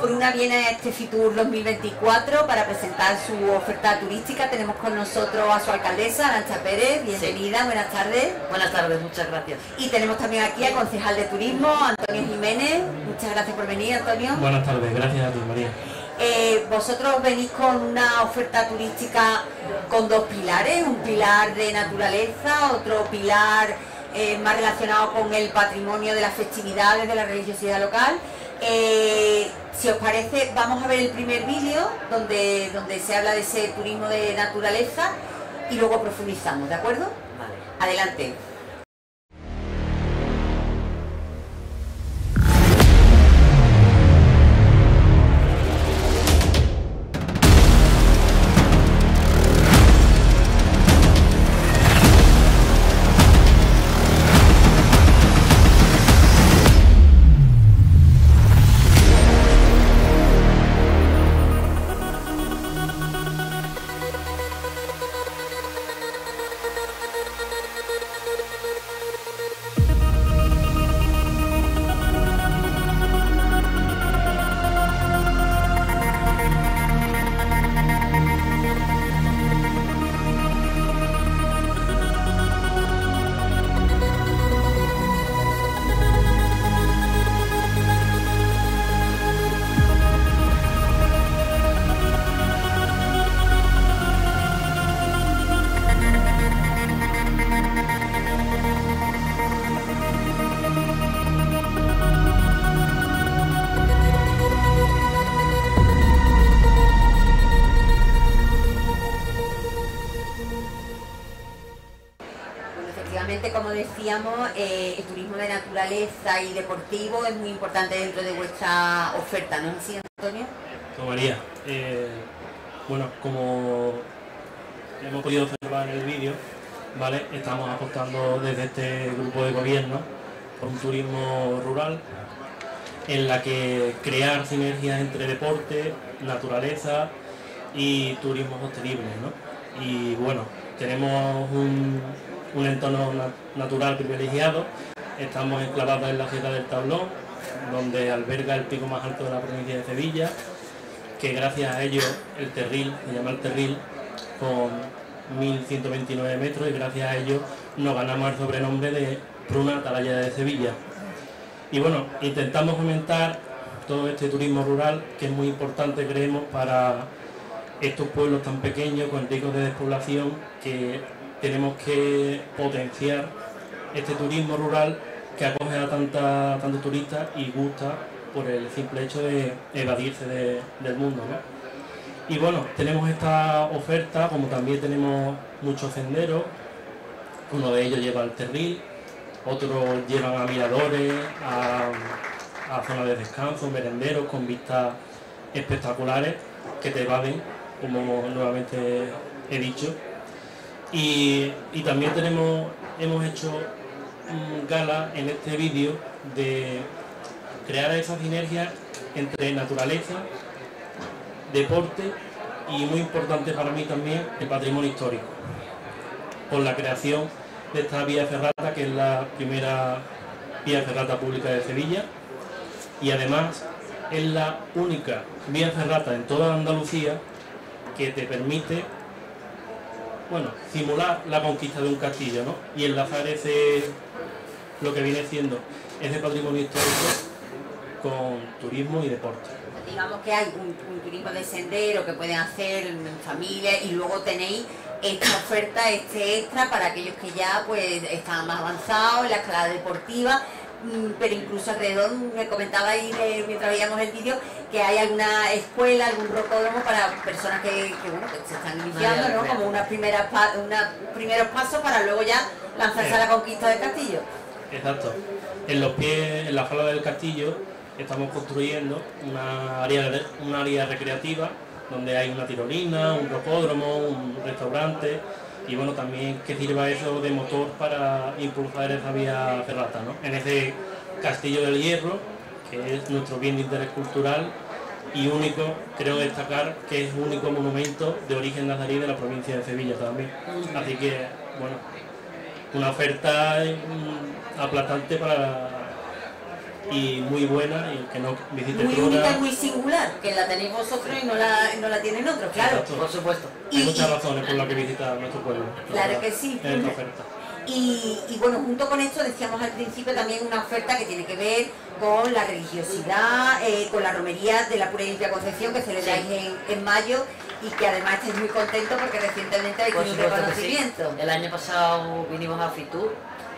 Por una viene a este Fitur 2024 para presentar su oferta turística. Tenemos con nosotros a su alcaldesa, Arantxa Pérez. Bienvenida, sí. Buenas tardes. Buenas tardes, muchas gracias. Y tenemos también aquí al concejal de turismo, Antonio Jiménez. Muchas gracias por venir, Antonio. Buenas tardes, gracias a ti, María. Vosotros venís con una oferta turística con dos pilares, un pilar de naturaleza, otro pilar más relacionado con el patrimonio de las festividades de la religiosidad local. Si os parece, vamos a ver el primer vídeo donde se habla de ese turismo de naturaleza y luego profundizamos, ¿de acuerdo? Vale. Adelante. Como decíamos, el turismo de naturaleza y deportivo es muy importante dentro de vuestra oferta, ¿no? ¿Sí, Antonio? No, María, bueno, como hemos podido observar en el vídeo, ¿vale? Estamos apostando desde este grupo de gobierno por un turismo rural en la que crear sinergias entre deporte, naturaleza y turismo sostenible, ¿no? Y bueno, tenemos un entorno natural privilegiado. Estamos enclavados en la Sierra del Tablón, donde alberga el pico más alto de la provincia de Sevilla, que gracias a ello el Terril, se llama el Terril, con 1129 metros, y gracias a ello nos ganamos el sobrenombre de Pruna Atalaya de Sevilla. Y bueno, intentamos fomentar todo este turismo rural, que es muy importante, creemos, para estos pueblos tan pequeños, con ricos de despoblación, que tenemos que potenciar este turismo rural que acoge a tantos turistas y gusta por el simple hecho de evadirse del mundo, ¿no? Y bueno, tenemos esta oferta, como también tenemos muchos senderos. Uno de ellos lleva al Terril, otros llevan a miradores, a zonas de descanso, merenderos con vistas espectaculares que te evaden, como nuevamente he dicho. Y también hemos hecho gala en este vídeo de crear esa sinergia entre naturaleza, deporte y, muy importante para mí también, el patrimonio histórico, con la creación de esta vía ferrata, que es la primera vía ferrata pública de Sevilla, y además es la única vía ferrata en toda Andalucía que te permite, bueno, simular la conquista de un castillo, ¿no? Y enlazar lo que viene siendo ese patrimonio histórico con turismo y deporte. Digamos que hay un turismo de sendero que pueden hacer en familia, y luego tenéis esta oferta, este extra para aquellos que ya pues están más avanzados en la escalada deportiva. Pero incluso alrededor, me comentaba ahí mientras veíamos el vídeo, que hay alguna escuela, algún rocódromo para personas que se están iniciando, ¿no? Como unos primeros pasos para luego ya lanzarse a la conquista del castillo. Exacto. En los pies, en la falda del castillo, estamos construyendo una área recreativa donde hay una tirolina, un rocódromo, un restaurante, y bueno, también que sirva eso de motor para impulsar esa vía ferrata, ¿no? En ese Castillo del Hierro, que es nuestro bien de interés cultural y único, creo destacar que es el único monumento de origen nazarí de la provincia de Sevilla también. Así que, bueno, una oferta aplastante y muy buena, y el que no visite muy Pruna... única y muy singular, que la tenéis vosotros y no la tienen otros, claro. Exacto. Por supuesto. Hay muchas razones por las que visitar nuestro pueblo. Claro que sí. Es esta oferta. Y bueno, junto con esto decíamos al principio también una oferta que tiene que ver con la religiosidad, con la romería de la Pura y Limpia Concepción que celebráis en mayo y que además estáis muy contentos porque recientemente habéis tenido un reconocimiento. Sí. El año pasado vinimos a Fitur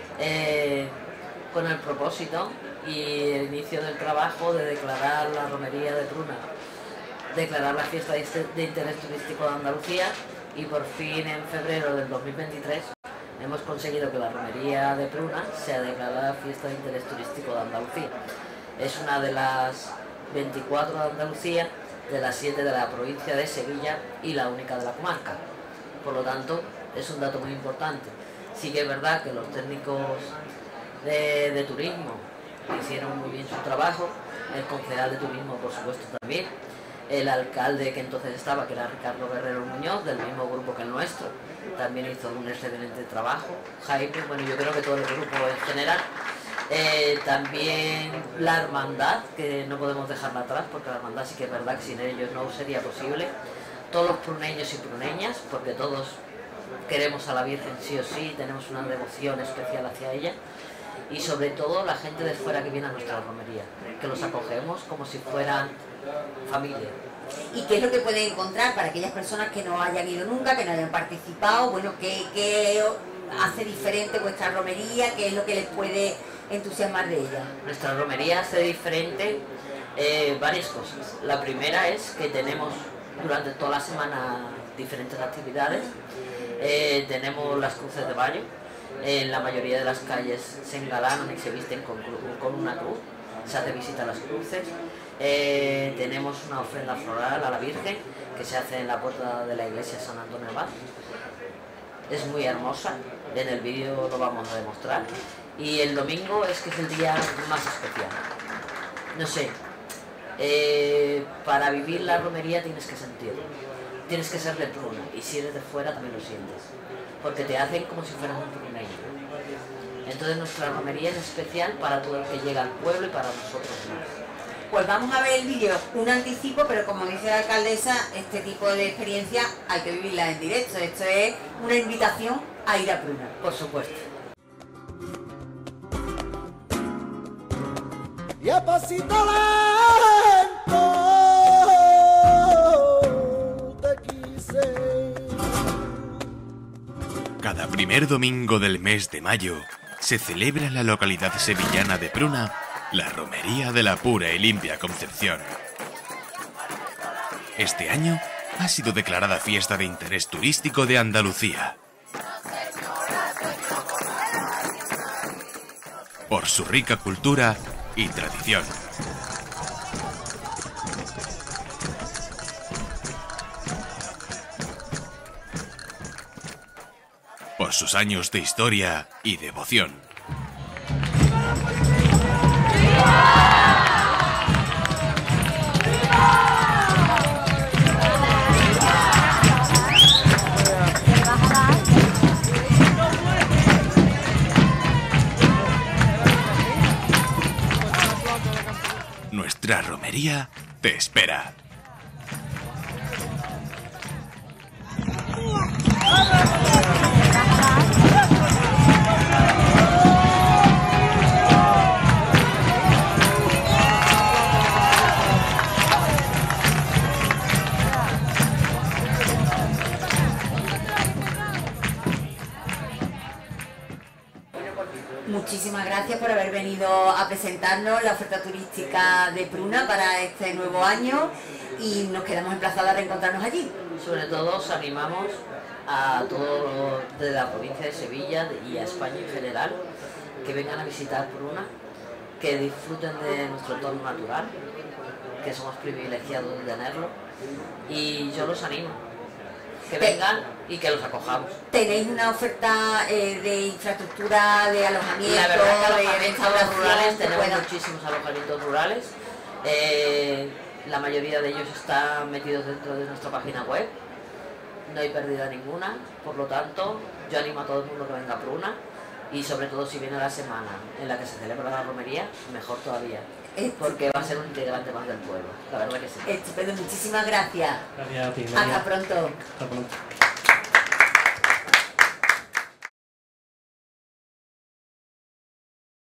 con el propósito y el inicio del trabajo de declarar la romería de Pruna, declarar la fiesta de interés turístico de Andalucía, y por fin en febrero del 2023 hemos conseguido que la romería de Pruna sea declarada fiesta de interés turístico de Andalucía. Es una de las 24 de Andalucía, de las 7 de la provincia de Sevilla y la única de la comarca. Por lo tanto, es un dato muy importante. Sí que es verdad que los técnicos de turismo hicieron muy bien su trabajo, el concejal de turismo por supuesto también, el alcalde que entonces estaba, que era Ricardo Guerrero Muñoz, del mismo grupo que el nuestro, también hizo un excelente trabajo. Jaime, bueno, yo creo que todo el grupo en general. También la hermandad, que no podemos dejarla atrás, porque la hermandad sí que es verdad que sin ellos no sería posible. Todos los pruneños y pruneñas, porque todos queremos a la Virgen sí o sí, tenemos una devoción especial hacia ella. Y sobre todo la gente de fuera que viene a nuestra romería, que los acogemos como si fueran familia. ¿Y qué es lo que pueden encontrar para aquellas personas que no hayan ido nunca, que no hayan participado? Bueno, ¿qué hace diferente vuestra romería? ¿Qué es lo que les puede entusiasmar de ella? Nuestra romería hace diferente varias cosas. La primera es que tenemos durante toda la semana diferentes actividades. Tenemos las cruces de baño. En la mayoría de las calles se engalanan y se visten con una cruz. Se hace visita a las cruces. Tenemos una ofrenda floral a la Virgen que se hace en la puerta de la iglesia San Antonio Abad. Es muy hermosa, en el vídeo lo vamos a demostrar. Y el domingo es que es el día más especial. No sé, para vivir la romería tienes que sentirlo, tienes que ser de Pruna, y si eres de fuera también lo sientes, porque te hacen como si fueras un pruneño. Entonces nuestra romería es especial para todo el que llega al pueblo y para nosotros mismos. Pues vamos a ver el vídeo, un anticipo, pero como dice la alcaldesa, este tipo de experiencia hay que vivirla en directo. Esto es una invitación a ir a Pruna. Por supuesto. Y a pasito lento te quise. Cada primer domingo del mes de mayo se celebra en la localidad sevillana de Pruna la Romería de la Pura y Limpia Concepción. Este año ha sido declarada fiesta de interés turístico de Andalucía por su rica cultura y tradición. Por sus años de historia y devoción. Nuestra romería te espera. Muchísimas gracias por haber venido a presentarnos la oferta turística de Pruna para este nuevo año y nos quedamos emplazados a reencontrarnos allí. Sobre todo os animamos a todos de la provincia de Sevilla y a España en general que vengan a visitar Pruna, que disfruten de nuestro entorno natural, que somos privilegiados de tenerlo, y yo los animo que vengan y que los acojamos. ¿Tenéis una oferta de infraestructura, de alojamiento, La verdad que de alojamientos rurales, tenemos pueda... muchísimos alojamientos rurales. La mayoría de ellos están metidos dentro de nuestra página web. No hay pérdida ninguna, por lo tanto, yo animo a todo el mundo que venga a Pruna, y sobre todo si viene la semana en la que se celebra la romería, mejor todavía, porque va a ser un integrante más del pueblo, la verdad que sí. Estupendo, muchísimas gracias. Gracias a ti, María. Hasta pronto. Hasta pronto.